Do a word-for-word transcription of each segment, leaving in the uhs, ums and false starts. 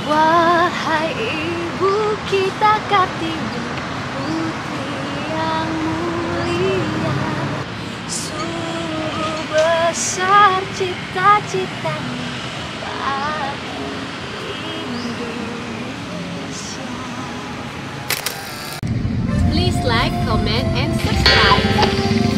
Wahai ibu kita Kartini, putri yang mulia, sungguh besar cita-citanya bagi Indonesia. Please like, comment, and subscribe.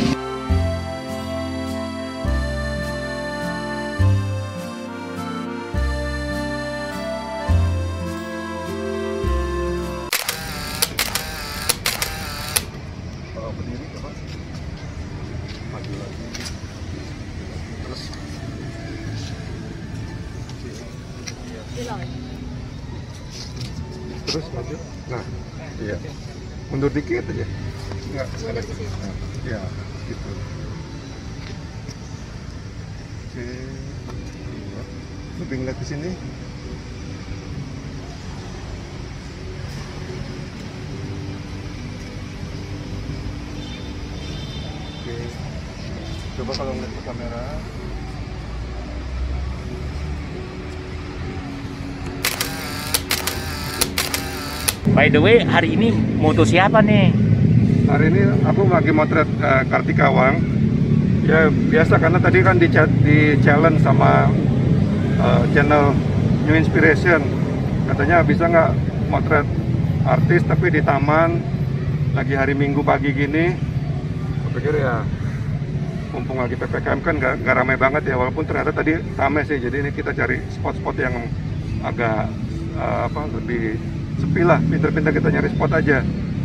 Berdiri coba maju lagi terus terus maju. Nah iya, mundur dikit aja, enggak mundur ke sini. Nah, ya gitu. Oke, iya. Lebih ngeliat ke sini. Coba kalau ngeliat ke kamera. By the way, hari ini moto siapa nih? Hari ini aku lagi motret uh, Kartika Wang. Ya biasa karena tadi kan di, di challenge sama uh, channel New Inspiration. Katanya bisa nggak motret artis tapi di taman lagi hari Minggu pagi gini. Aku pikir ya mumpung lagi P P K M kan nggak nggak ramai banget ya, walaupun ternyata tadi ramai sih. Jadi ini kita cari spot-spot yang agak uh, apa lebih sepi lah, pinter-pinter kita nyari spot aja.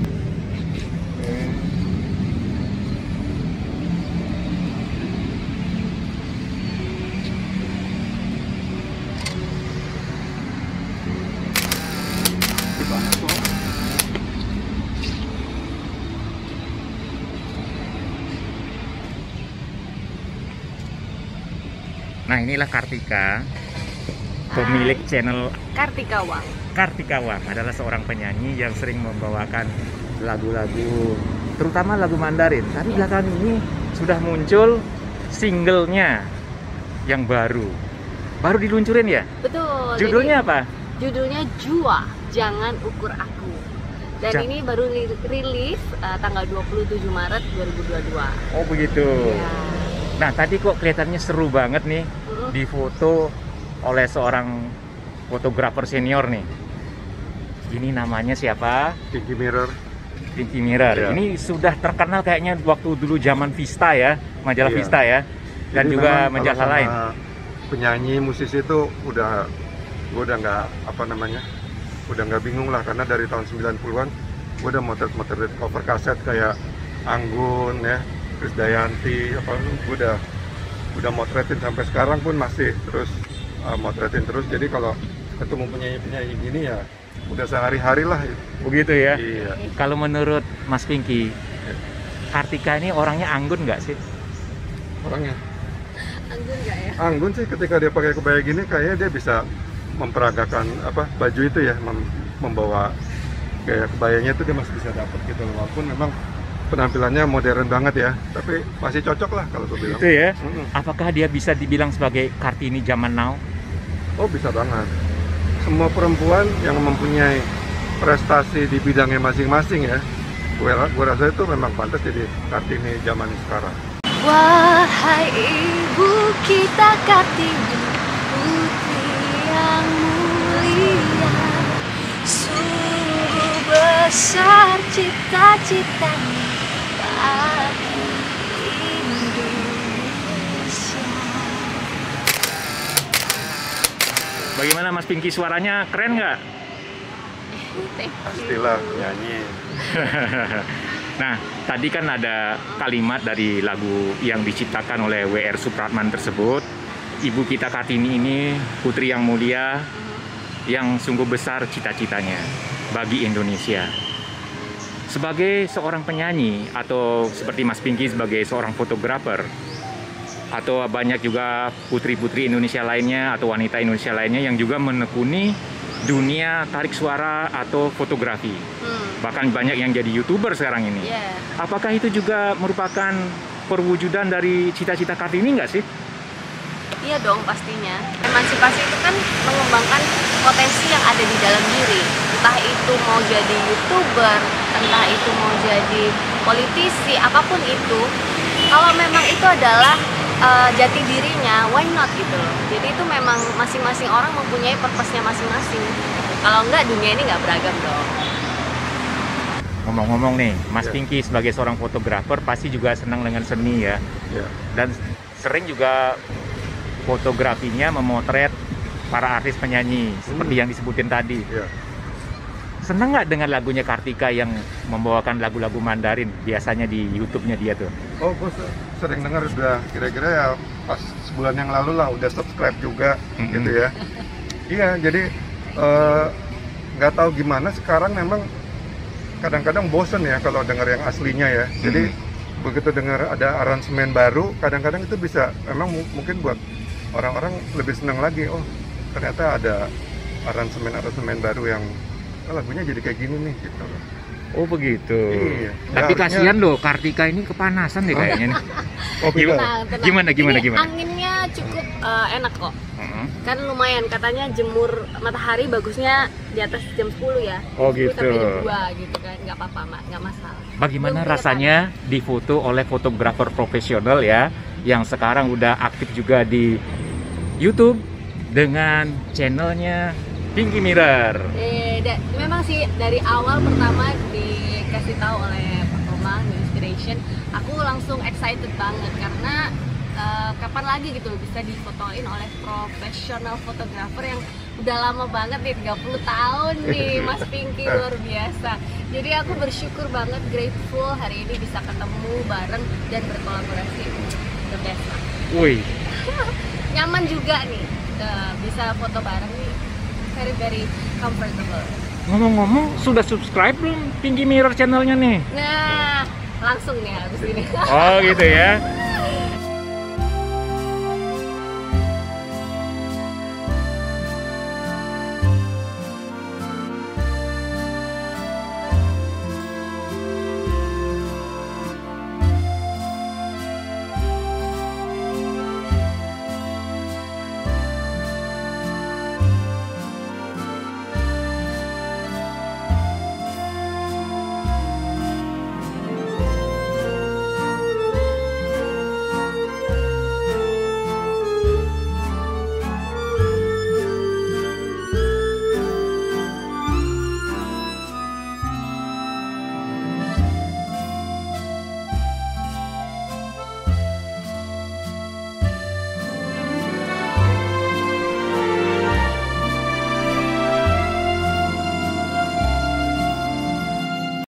Nah, inilah Kartika, pemilik channel Kartika Wang. Kartika Wang adalah seorang penyanyi yang sering membawakan lagu-lagu, terutama lagu Mandarin. Tapi belakangan ini sudah muncul singlenya yang baru. Baru diluncurin ya? Betul. Judulnya jadi, apa? Judulnya Jua, Jangan Ukur Aku. Dan Ja ini baru rilis uh, tanggal dua puluh tujuh Maret dua ribu dua puluh dua. Oh begitu. Ya. Nah, tadi kok kelihatannya seru banget nih, Uh-huh. difoto oleh seorang fotografer senior nih. Ini namanya siapa? Pinky Mirror. Pinky Mirror. Ya. Ini sudah terkenal kayaknya waktu dulu zaman Vista ya, majalah Iya. Vista ya, dan Jadi juga memang majalah kalau sama lain. penyanyi, musisi itu udah, gue udah nggak apa namanya, udah nggak bingung lah karena dari tahun sembilan puluhan gue udah motret-motret cover kaset kayak Anggun ya, Krisdayanti, apa, gue udah udah motretin sampai sekarang pun masih terus uh, motretin terus. Jadi kalau ketemu penyanyi-penyanyi gini ya udah sehari-hari lah. Begitu ya. Iya. Kalau menurut Mas Pinky, Kartika ini orangnya anggun nggak sih? Orangnya Anggun nggak ya? Anggun sih, ketika dia pakai kebaya gini kayaknya dia bisa memperagakan apa baju itu ya, mem membawa gaya kebayanya itu dia masih bisa dapat gitu loh. Walaupun memang penampilannya modern banget ya, tapi masih cocok lah kalau gue bilang. Itu ya. Mm-mm. Apakah dia bisa dibilang sebagai Kartini zaman now? Oh bisa banget. Semua perempuan yang mempunyai prestasi di bidangnya masing-masing ya, gue, gue rasa itu memang pantas jadi Kartini zaman sekarang. Wahai ibu kita Kartini, putri yang mulia, sungguh besar cita-citanya bagi Indonesia. Bagaimana Mas Pinky, suaranya keren nggak? Pastilah nyanyi. Nah, tadi kan ada kalimat dari lagu yang diciptakan oleh W R Supratman tersebut. Ibu kita Kartini ini putri yang mulia, yang sungguh besar cita-citanya bagi Indonesia. Sebagai seorang penyanyi, atau seperti Mas Pinky sebagai seorang fotografer, atau banyak juga putri-putri Indonesia lainnya atau wanita Indonesia lainnya yang juga menekuni dunia tarik suara atau fotografi. Hmm. Bahkan banyak yang jadi YouTuber sekarang ini. Yeah. Apakah itu juga merupakan perwujudan dari cita-cita Kartini nggak sih? Iya dong pastinya. Emansipasi itu kan mengembangkan potensi yang ada di dalam diri, entah itu mau jadi YouTuber, entah itu mau jadi politisi, apapun itu, kalau memang itu adalah uh, jati dirinya, why not gitu loh. Jadi itu memang masing-masing orang mempunyai purpose-nya masing-masing. Kalau enggak, dunia ini nggak beragam dong. Ngomong-ngomong nih, Mas Ya. Pinky sebagai seorang fotografer pasti juga senang dengan seni ya. Ya. Dan sering juga fotografinya memotret para artis penyanyi seperti Hmm. yang disebutin tadi. Ya. Senang nggak dengan lagunya Kartika yang membawakan lagu-lagu Mandarin biasanya di YouTube-nya dia tuh? Oh, gue sering dengar sudah kira-kira ya pas sebulan yang lalu lah udah subscribe juga Mm-mm. gitu ya. Iya, jadi eh, nggak tahu gimana sekarang memang kadang-kadang bosen ya kalau dengar yang aslinya ya. Jadi begitu dengar ada aransemen baru, kadang-kadang itu bisa memang mu- mungkin buat orang-orang lebih senang lagi. Oh, ternyata ada aransemen-aransemen baru yang oh, lagunya jadi kayak gini nih gitu loh. Oh begitu. Iya. Tapi Ya, harusnya- kasihan loh, Kartika ini kepanasan deh kayaknya nih. Oh, Gimana? beda. Tenang, tenang. Gimana, gimana, Ini gimana? anginnya cukup uh, enak kok. Heeh. Kan lumayan, katanya jemur matahari bagusnya di atas jam sepuluh ya. Oh, sepuluh sampai gitu. jam dua gitu kan, nggak apa-apa, Mak, nggak masalah. Bagaimana Belum rasanya difoto oleh fotografer profesional ya, yang sekarang udah aktif juga di YouTube dengan channelnya Pinky Mirror. Eh, da- memang sih dari awal pertama dikasih tahu oleh Pak Komang New Inspiration, aku langsung excited banget karena eh, kapan lagi gitu bisa difotoin oleh profesional fotografer yang udah lama banget nih, tiga puluh tahun nih Mas Pinky, luar biasa. Jadi aku bersyukur banget, grateful hari ini bisa ketemu bareng dan berkolaborasi. The best lah. Wih, Nyaman juga nih, eh, bisa foto bareng nih, very very comfortable. ngomong-ngomong sudah subscribe belum Pinky Mirror channelnya nih? Nah, langsung nih habis ini. Oh gitu ya.